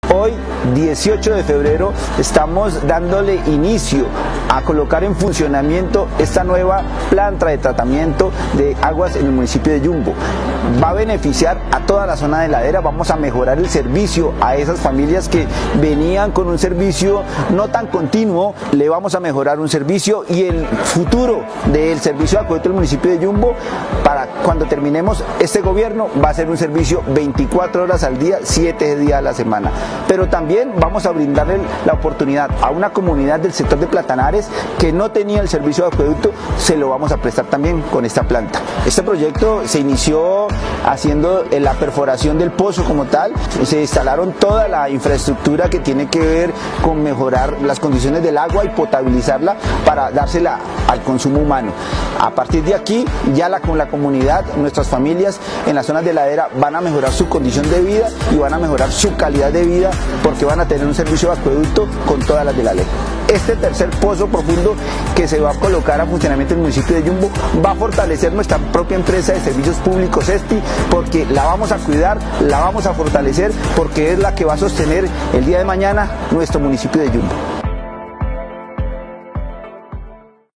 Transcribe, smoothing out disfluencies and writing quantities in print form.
Hoy, 18 de febrero, estamos dándole inicio a colocar en funcionamiento esta nueva planta de tratamiento de aguas en el municipio de Yumbo. Va a beneficiar a toda la zona de ladera, vamos a mejorar el servicio a esas familias que venían con un servicio no tan continuo, le vamos a mejorar un servicio y el futuro del servicio de acueducto del municipio de Yumbo, para cuando terminemos este gobierno, va a ser un servicio 24 horas al día, 7 días a la semana. Pero también vamos a brindarle la oportunidad a una comunidad del sector de Platanares que no tenía el servicio de acueducto, se lo vamos a prestar también con esta planta. Este proyecto se inició haciendo la perforación del pozo como tal, se instalaron toda la infraestructura que tiene que ver con mejorar las condiciones del agua y potabilizarla para dársela al consumo humano. A partir de aquí, ya con la comunidad, nuestras familias en las zonas de ladera van a mejorar su condición de vida y van a mejorar su calidad de vida porque van a tener un servicio de acueducto con todas las de la ley. Este tercer pozo profundo que se va a colocar a funcionamiento en el municipio de Yumbo va a fortalecer nuestra propia empresa de servicios públicos ESPI, porque la vamos a cuidar, la vamos a fortalecer, porque es la que va a sostener el día de mañana nuestro municipio de Yumbo.